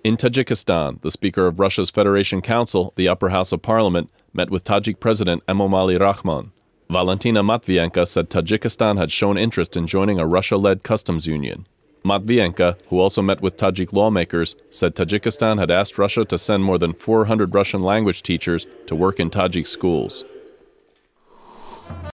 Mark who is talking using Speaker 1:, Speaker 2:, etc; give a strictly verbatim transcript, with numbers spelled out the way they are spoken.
Speaker 1: In Tajikistan, the Speaker of Russia's Federation Council, the upper house of parliament, met with Tajik President Emomali Rahmon. Valentina Matvienko said Tajikistan had shown interest in joining a Russia-led customs union. Matvienko, who also met with Tajik lawmakers, said Tajikistan had asked Russia to send more than four hundred Russian language teachers to work in Tajik schools.